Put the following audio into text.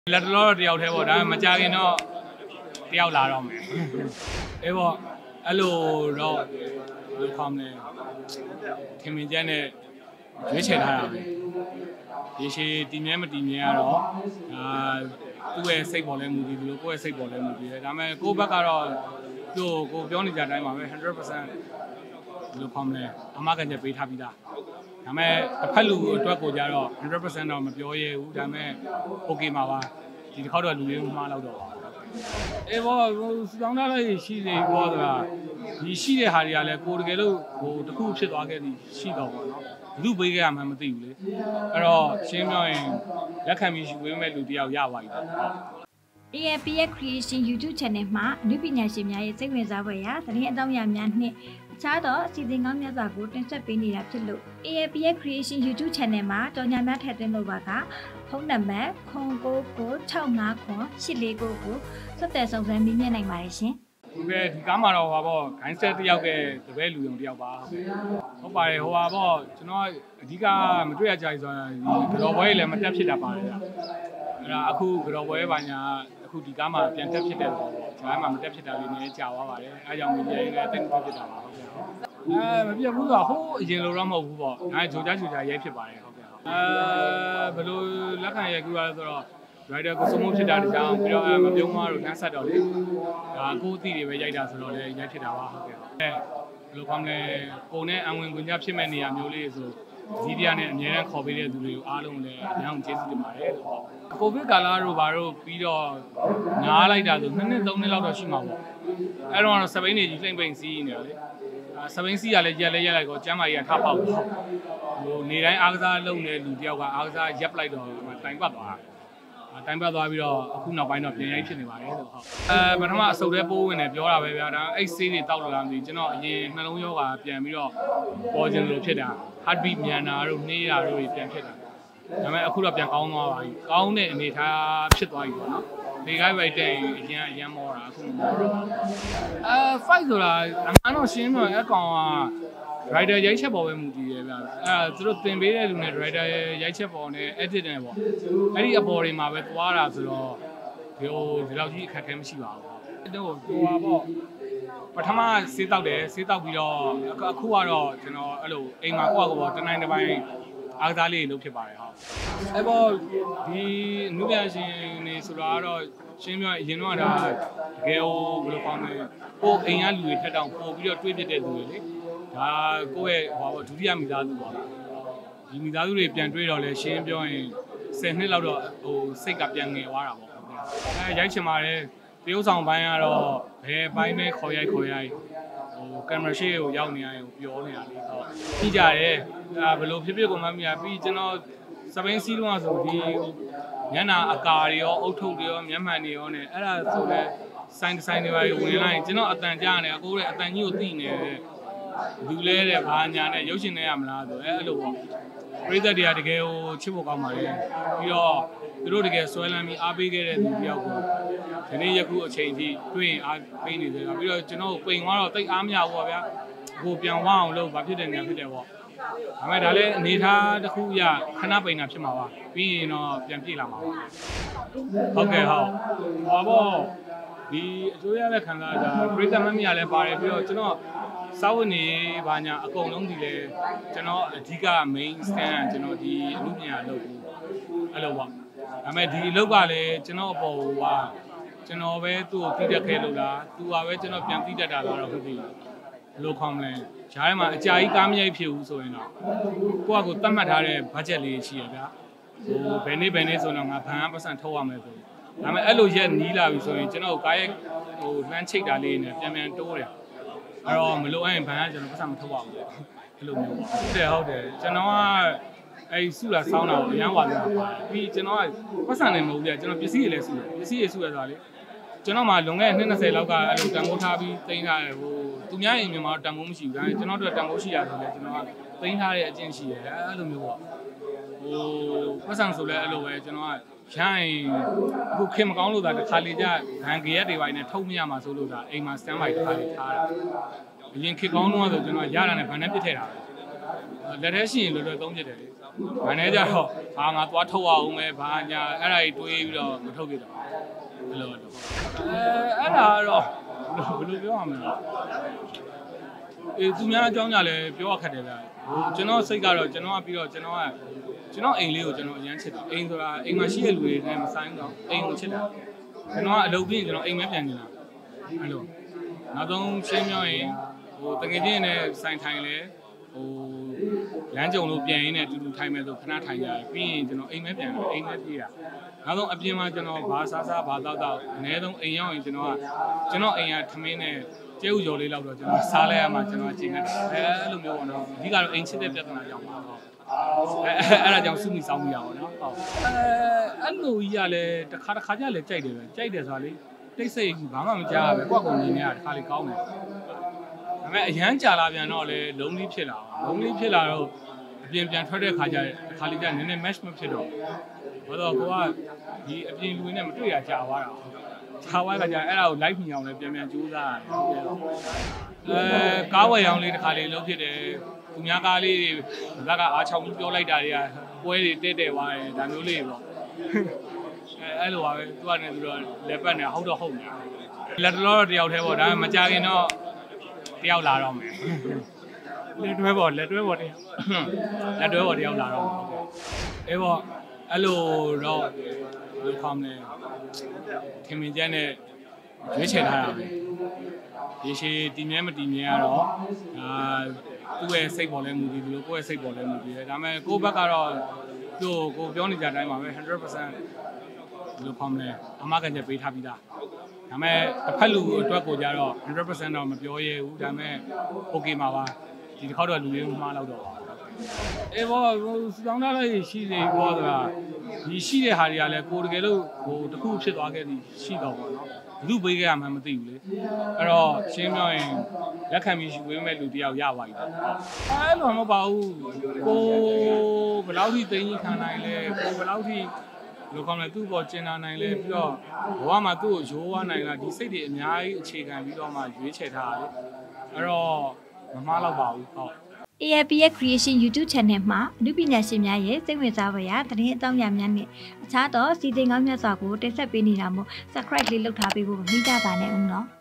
လက်တော်တယောက်တည်းပေါ့ဒါမကြခင်တော့တယောက်လာတော့မယ်အေးပေါ့အဲ့လိုတော့ဘယ်လိုခေါ်မလဲခင်မင်းကျန်းနဲ့ရွေးချယ်ထားတာပဲဒီရှိတည်မြဲမတည်မြဲကတော့သူ့ရဲ့စိတ်ပေါ်လဲမူတည်လို့ကိုယ့်ရဲ့စိတ်ပေါ်လဲမူတည်တယ်ဒါပေမဲ့ကိုယ့်ဘက်ကတော့သူ့ကိုပြောနေကြတိုင်းပါပဲ 100% ဘယ်လိုခေါ်မလဲအမကန်ချက်ပေးထားပြီးသားဒါပေမဲ့တစ်ဖက်လူအတွက်ကိုကြတော့ 100% တော့မပြောရဲဘူးဒါပေမဲ့ okay မှာပါဒီတစ်ခေါက်တော့လူလေးမှားတော့ပါအေးဘောစောင်းထားလိုက်ရှိနေဘောဆိုတာဒီရှိတဲ့ဟာတွေကလည်းကိုတကယ်လို့ဟိုတစ်ခုဖြစ်သွားခဲ့သည်ရှိတော့ပေါ့နော်ဘယ်သူပေးခဲ့ရမှမသိဘူးလေအဲ့တော့ရှင်းပြောရင်လက်ခံပြီးဝေးမဲ့လူတယောက်ရပါပြီ AFPS Creation YouTube Channel မှာအနုပညာရှင်များရဲ့စိတ်ဝင်စားဖွယ်ရာသတင်းအကြောင်းအရာများနှင့်အခြားသောအစီအစဉ်ကောင်းများစွာကိုတင်ဆက်ပေးနေတာဖြစ်လို့ AFPS Creation YouTube Channel မှာကြော်ညာများထည့်သွင်းလို့ပါကဖုန်းနံပါတ်0996598499ကိုဆက်သွယ်ဆောင်ရွက်မိမြင်နိုင်ပါတယ်ရှင်ဟုတ်ကဲ့ဒီကားမှာတော့ဟိုပါပေါ့ဂိုင်းဆက်တယောက်ကတပည့်လူုံတယောက်ပါဟုတ်ပါတယ်ဟိုပါပေါ့ကျွန်တော်အဓိကမတွေ့ရကြဘူးဆိုတာဒီကြော်ပွဲလည်းမတက်ဖြစ်တာပါတယ်ဗျအဲ့ဒါအခုကြော်ပွဲပါညာအခုဒီကားမှာပြန်တက်ဖြစ်တဲ့ပေါ့ဂျားမှာမတက်ဖြစ်တာလေးနည်းကြာသွားပါတယ်အဲကြောင့်မင်းကြီးလည်းတိတ်မဖြစ်တာပါဟုတ်ကဲ့မပြတ်ဘူးဆိုတော့ဟိုးအရင်လိုတော့မဟုတ်ဘူးပေါ့အဲဂျိုကြရဲဖြစ်ပါတယ်ဟုတ်ကဲ့ဘယ်လိုလက်ခံရဲကူရလဲဆိုတော့Rider ကိုစုံမဖြစ်တာတကြောင်ပြီးတော့မပြုံးမတို့နှမ်းဆက်တော့လေဒါကိုအသီးတွေပဲရိုက်တာဆိုတော့လေရိုက်ဖြစ်တာပါဟုတ်ကဲ့ဘယ်လိုကောင်းလဲပုံနဲ့အဝင်ကွန်ကြဖြစ်မဲ့နေရာမျိုးလေးဆိုဒီတရားနဲ့အများအားခေါ်ပေးတဲ့သူတွေကိုအားလုံးလည်းအများကြီးကျေးဇူးတင်ပါတယ်ကိုဗစ်ကာလတို့ဘာတို့ပြီးတော့နားလိုက်တာဆို2နှစ်3နှစ်လောက်တော့ရှိမှာပေါ့အဲ့တော့စပိန်နေကြီးလိမ့်ပိန်စီးနေတာလေစပိန်စီးရလဲရက်လိုက်တော့ကျမ်းမာကြီးကထားပေါက်တော့ဟိုနေတိုင်းအားကစားလုပ်နေတဲ့လူတယောက်ကအားကစားရက်လိုက်တော့တိုင်ပတ်သွားတိုင်းပတ်သွားပြီးတော့အခုနောက်ပိုင်းတော့ပြန်ရိုက်ဖြစ်နေပါတယ်ဆိုဟုတ်ပထမအစုပ်ထဲပိုးဝင်တယ်ပြောတာပဲဗျာဒါအဲ့ဆေးတွေတောက်လို့လားမသိကျွန်တော်အရင်နှလုံးရောဂါပြန်ပြီးတော့ပေါ်ခြင်းလို့ဖြစ်တာ heart beat မြန်တာတို့နှေးတာတို့ပြန်ဖြစ်တာဒါပေမဲ့အခုတော့ပြန်ကောင်းသွားပါပြီကောင်းတဲ့အနေထားဖြစ်သွားပြီပေါ့နော်ဒီကိုက်ပဲတဲ့အရန်မောတာအခုမောတော့fight ဆိုတာအမှန်တော့ရှင်းတော့အကောင်ကrider ရိုက်ချက်ပေါ်ပဲမူတည်တယ်ဗျသူတို့တင်ပေးတဲ့လူနဲ့ rider ရိုက်ချက်ပေါ်နဲ့ edit နဲ့ပေါ့အဲ့ဒီအပေါ်တွေမှာပဲသွားတာဆိုတော့ဒီလောက်ကြီးအခက်အခဲမရှိပါဘူးတော့ဟိုပါပေါ့ပထမစေးတောက်တယ်စေးတောက်ပြီးတော့အခုကတော့ကျွန်တော်အဲ့လိုအိမ်မှာကိုယ့်အကောတနိုင်တစ်ပိုင်းအားကစားလေးလုပ်ဖြစ်ပါတယ်ဟုတ်အဲ့ပေါ့ဒီနုပြရှင်နေဆိုတာကတော့ရှင်းပြအရင်တော့ဒါတကယ်ဟိုဘယ်လိုကောင်းလဲကိုအိမ်ကလူတွေထက်တောင်ပို့ပြီးတော့တွေးပြတဲ့သူတွေလေဒါကိုယ့်ရဲ့ဟိုပါဒုတိယမိသားစုပါဒီမိသားစုတွေပြန်တွေးတော့လဲရှင်းပြောရင်10နှစ်လောက်တော့ဟိုစိတ်ကပြန်ငယ်သွားတာပေါ့ရိုက်ချင်ပါတယ်တရုပ်ဆောင်ပိုင်းကတော့ဘယ်ပိုင်းပဲခေါ်ရိုက်ဟိုကင်မရာရှေ့ကိုရောက်နေရတယ်ပြောနေတာလေဟုတ်ပြီးကြတယ်ဘယ်လိုဖြစ်ကိုမှမမြင်ပြီးကျွန်တော်စပိန်စီးလုံးဆိုဒီညနာအကာတွေရောအုတ်ထုပ်တွေရောမျက်မှန်တွေရောနဲ့အဲ့ဒါဆိုလဲဆိုင်တွေပါဝင်လာရင်ကျွန်တော်အတန်ကြားနေအကိုတဲ့အတန်ကြီးကိုသိနေတယ်လူလဲတဲ့ဘာညာနဲ့ရုပ်ရှင်နေရမလားဆိုအဲ့လိုပေါ့ပရိသတ်တွေကတကယ်ဟိုချစ်ဖို့ကောင်းပါလေပြီးတော့သူတို့တကယ်ဆွဲလန်းပြီးအားပေးခဲ့တဲ့သူတယောက်ကိုဒီနေ့ယခုအချိန်ထိတွေ့ရင်အားပေးနေတယ်ပြီးတော့ကျွန်တော်ပိန်သွားတော့တိတ်အားမရဘူးပေါ့ဗျာကိုပြန်ဝအောင်လို့ဘာဖြစ်တယ်ညာဖြစ်တယ်ပေါ့ဒါပေမဲ့ဒါလည်းအနေထားတစ်ခုရခဏပိန်တာဖြစ်မှာပါပြီးရင်တော့ပြန်ပြေးလာမှာပါဟုတ်ကဲ့ဟုတ်ဟောပေါ့ဒီအကျိုးရတဲ့ခံစားတာပရိသတ်မမြလည်းပါတယ်ပြီးတော့ကျွန်တော်စာဝတ်နေဘာညာအကုန်လုံးဒီလေကျွန်တော်အဓိက main stand ကျွန်တော်ဒီအမှုပညာလုပ်ဘူးအဲ့လိုပေါ့ဒါပေမဲ့ဒီအလုပ်ကလည်းကျွန်တော်အပေါ်ကကျွန်တော်ပဲသူ့ကိုတိတက်ခဲလို့လားသူကပဲကျွန်တော်ပြန်တိတက်တာလားတော့ဟုတ်ပြီဘယ်လိုခေါ်မလဲဂျားထဲမှာအကြာကြီးကားမရိုက်ဖြစ်ဘူးဆိုရင်တော့ကိုယ့်အကိုသတ်မှတ်ထားတဲ့ budget လေးရှိရဗျာဟိုဘယ်နေ့ဆိုတော့ငါဘဏ်ကပတ်စံထုတ်ရမယ်ဆိုဒါပေမဲ့အဲ့လိုရက်နီးလာပြီဆိုရင်ကျွန်တော်ကားရဲ့ဟိုလှမ်းချိတ်တာလေးနဲ့ပြန်တိုးတယ်အဲ့တော့မလို့အဲ့ရင်ဘဏ်ကကျွန်တော်ပတ်စံမထုတ်ပါဘူးအဲ့လိုမျိုးပေါ့ဟုတ်တယ်ကျွန်တော်ကအဲ့စုလာစောင်းတာကိုအရန်ဝါကြတာပါတယ်ပြီးကျွန်တော်ကပတ်စံနေမဟုတ်ပြကျွန်တော်ပစ္စည်းတွေလည်းစုတယ်ပစ္စည်းတွေစုရတာလေကျွန်တော်မှလွန်ခဲ့တဲ့20လောက်ကအဲ့လိုတန်ဖိုးထားပြီးတင်ထားတယ်ဟိုသူများအိမ်မြန်မာတန်ဖိုးမရှိဘူးဒါပေမဲ့ကျွန်တော်တို့တန်ဖိုးရှိရဆိုလဲကျွန်တော်ကတင်ထားတဲ့အကျင့်ရှိတယ်အဲ့လိုမျိုးပေါ့ဟိုပတ်စံဆိုလဲအဲ့လိုပဲကျွန်တော်ကရိုင်းအခုခင်မကောင်းလို့သာတစ်ခါလေကျဘန်ဂရက်တွေပိုင်းနဲ့ထုတ်မရမှာဆိုလို့သာအိမ်မှာ stand by တစ်ခါလေထားတာအရင်ခေကောင်းတော့ဆိုကျွန်တော်ရတာနဲ့ဘန်နဲ့ပြစ်ထည့်တာပဲလက်ထဲရှိရင်လွယ်လွယ်သုံးပြစ်တယ်လေဘာနဲ့ကြတော့ဟာငါသွားထုတ်အောင်ပဲဘာညာအဲ့ဒါကြီးတွေးပြီးတော့မထုတ်ပြတော့အဲ့လိုအဲ့ဒါတော့ဘယ်လိုပြောရမလဲသူများအကြောင်းညာလဲပြောရခက်တယ်ဗျာဟိုကျွန်တော်စိတ်ကတော့ကျွန်တော်ကပြီးတော့ကျွန်တော်အိမ်လေးကိုကျွန်တော်အရန်ချစ်တယ်အိမ်ဆိုတာအိမ်မှာရှိတဲ့လူတွေနဲ့မဆိုင်တော့အိမ်ကိုချစ်တာကျွန်တော်ကအလုပ်ပြီးရင်ကျွန်တော်အိမ်မဲပြန်နေတာအဲ့လိုနောက်ဆုံးရှင်းပြောရင်ဟိုတကယ်ချင်းနဲ့ဆိုင်ထိုင်လဲဟိုလမ်းကြုံလို့ပြန်ရင်းနဲ့တူတူထိုင်မယ်ဆိုခဏထိုင်ကြတယ်ပြီးရင်ကျွန်တော်အိမ်မဲပြန်တယ်အိမ်မဲပြေးတာနောက်ဆုံးအပြင်မှာကျွန်တော်ဘာစားဘာတောက်အနည်းဆုံးအိမ်ရောက်ရင်ကျွန်တော်အိမ်ကထမင်းနဲ့ကျဲဥကျော်လေးလောက်တော့ကျွန်တော်စားလဲရမှာကျွန်တော်ချိန်နေတာအဲ့လိုမျိုးပေါ့နော်အဓိကတော့အိမ်ချစ်တဲ့ပြဿနာကြောင့်ပါတော့အဲ့ဒါကြောင့်စုမိဆောင်မိရအောင်နော်ဟုတ်အဲ့လိုကြီးကလည်းတစ်ခါကြလည်းကြိုက်တယ်ပဲကြိုက်တယ်ဆိုတာလေတိတ်ဆိတ်ဘာမှမကြားပဲကိုယ့်ကိုယ်နေနေတာတစ်ခါလေကောင်းတယ်ဒါပေမဲ့အရန်ကြာလာပြန်တော့လေလုံးလေးဖြစ်လာတော့အပြင်ပြန်ထွက်တဲ့ခါကျတစ်ခါလေကျနည်းနည်း match မဖြစ်တော့ဘာလို့ကိုကဒီအပြင်လူတွေနဲ့မတွေ့ရကြာသွားတာခြားဝါးကကြအဲ့ဒါကို live မြင်အောင်လည်းပြန်ကြိုးစားရတယ်ကားဝယ်ရောင်းလေးတစ်ခါလေးလုပ်ဖြစ်တယ်သူများကားလေးတွေဇက်ကအားချောင်းပြောလိုက်တာတွေကပွဲတွေတဲ့သွားတယ်ဒါမျိုးလေးပေါ့အဲ့လိုပါပဲသူကနေပြီးတော့လက်ပတ်နေဟုတ်တော့ဟုတ်နေလက်တော်တယောက်တည်းပေါ့ဒါမှမကြခင်တော့တယောက်လာတော့မယ်လက်တွဲပေါ်တယောက်တယောက်လာတော့ဟုတ်ကဲ့အေးပေါ့အဲ့လိုတော့လူခေါင်းနေထင်မြင်ချက်နဲ့ရွေးချယ်ထားတာပဲရေရှည်တည်မြဲမတည်မြဲကတော့သူ့ရဲ့စိတ်ပေါ်လဲမူတည်ပြီးလို့ကိုယ့်ရဲ့စိတ်ပေါ်လဲမူတည်တယ်ဒါပေမဲ့ကိုယ့်ဘက်ကတော့သူ့ကိုပြောနေကြတဲ့အတိုင်းပါပဲ 100% လူခေါင်းနေအမကန်ချက်ပေးထားပြီးသားဒါပေမဲ့တစ်ဖက်လူအတွက်ကိုကြတော့ 100% တော့မပြောရဲဘူးဒါပေမဲ့ okay ပါပါဒီတစ်ခေါက်တော့လူလေးမှားလောက်တော့ပါအေးဘောစောင်းသားလေးရှိနေဘောဆိုတာဒီရှိတဲ့ဟာတွေကလည်းကိုတကယ်လို့ဟိုတခုဖြစ်သွားခဲ့သည်ရှိတော့ပေါ့နော်ဘလူပေးခဲ့ရမှမသိဘူးလေအဲ့တော့ရှင်းပြောရင်လက်ခံပြီးယူပေးမဲ့လူတယောက်ရပါပြီအဲ့လိုမဟုတ်ပါဘူးကိုဘယ်လောက်ထိသိသိခံနိုင်လဲကိုဘယ်လောက်ထိလူကောင်းလဲသူ့ပေါ်ကျင်နာနိုင်လဲပြီးတော့ဘဝမှာသူ့ကိုရိုးဝနိုင်လားဒီစိတ်တွေအများကြီးအခြေခံပြီးတော့မှရွေးချယ်ထားတာလေအဲ့တော့မမှားတော့ပါဘူးဟုတ် AFPS Creation YouTube Channel မှာအမှုပညာရှင်များရဲ့စိတ်ဝင်စားဖွယ်ရာသတင်းအကြောင်းအရာများနဲ့အခြားသောစီစဉ်ကောင်းမြတ်စွာကိုတင်ဆက်ပေးနေတာမို့ Subscribe လေးလုပ်ထားပေးဖို့မမေ့ကြပါနဲ့ဦးနော်